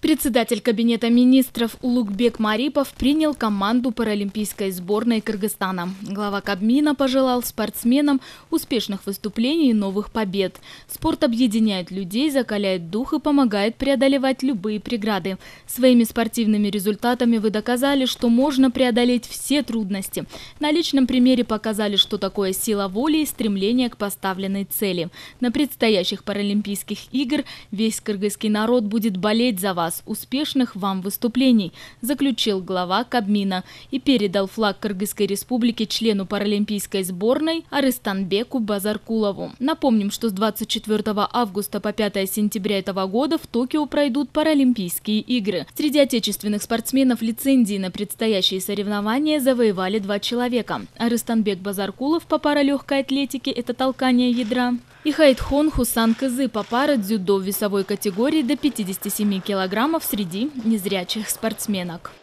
Председатель Кабинета министров Улугбек Марипов принял команду паралимпийской сборной Кыргызстана. Глава Кабмина пожелал спортсменам успешных выступлений и новых побед. Спорт объединяет людей, закаляет дух и помогает преодолевать любые преграды. Своими спортивными результатами вы доказали, что можно преодолеть все трудности. На личном примере показали, что такое сила воли и стремление к поставленной цели. На предстоящих Паралимпийских игр весь кыргызский народ будет болеть за вас. Успешных вам выступлений, заключил глава Кабмина и передал флаг Кыргызской республики члену паралимпийской сборной Арыстанбеку Базаркулову. Напомним, что с 24 августа по 5 сентября этого года в Токио пройдут Паралимпийские игры. Среди отечественных спортсменов лицензии на предстоящие соревнования завоевали 2 человека. Арыстанбек Базаркулов по паралегкой атлетике – это толкание ядра. И Хайтхон Хусан Кызы по парадзюдо в весовой категории до 57 килограммов среди незрячих спортсменок.